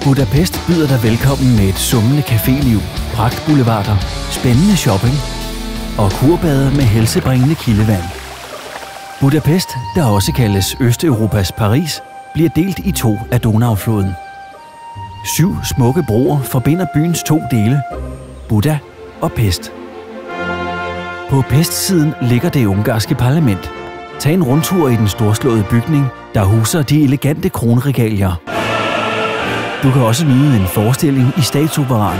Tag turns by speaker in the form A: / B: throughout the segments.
A: Budapest byder dig velkommen med et summende caféliv, pragtboulevarder, spændende shopping og kurbade med helsebringende kildevand. Budapest, der også kaldes Østeuropas Paris, bliver delt i to af Donaufloden. 7 smukke broer forbinder byens 2 dele, Buda og Pest. På Pestsiden ligger det ungarske parlament. Tag en rundtur i den storslåede bygning, der huser de elegante kronregalier. Du kan også nyde en forestilling i Statsoperaen.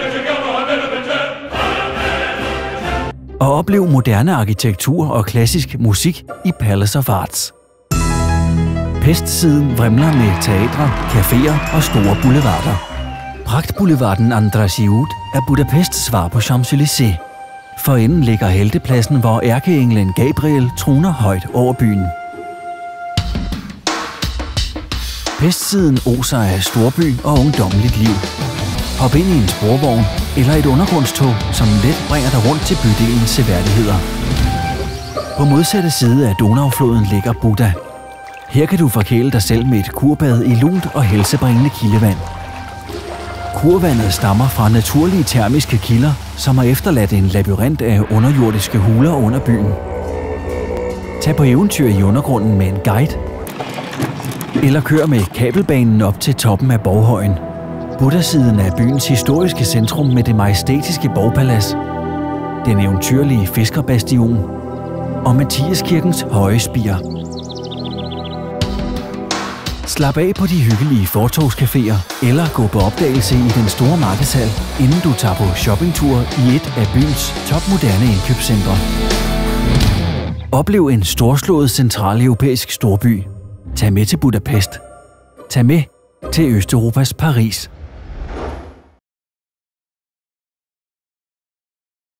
A: Og oplev moderne arkitektur og klassisk musik i Palace of Arts. Pestsiden vrimler med teatre, caféer og store boulevarder. Pragtboulevarden Andrassiut er Budapests svar på Champs-Élysées. For enden ligger heltepladsen, hvor ærkeenglen Gabriel troner højt over byen. Pestsiden oser af storby og ungdommeligt liv. Hop ind i en sporvogn eller et undergrundstog, som let bringer dig rundt til bydelens seværdigheder. På modsatte side af Donaufloden ligger Buda. Her kan du forkæle dig selv med et kurbad i lunt og helsebringende kildevand. Kurvandet stammer fra naturlige termiske kilder, som har efterladt en labyrint af underjordiske huler under byen. Tag på eventyr i undergrunden med en guide, eller kør med kabelbanen op til toppen af borghøjen. Buddha-siden er byens historiske centrum med det majestætiske borgpalads, den eventyrlige fiskerbastion og Mathiaskirkens høje spir. Slap af på de hyggelige fortovscaféer eller gå på opdagelse i den store markedshal, inden du tager på shoppingtur i et af byens topmoderne indkøbscentre. Oplev en storslået centraleuropæisk storby. Tag med til Budapest. Tag med til Østeuropas Paris.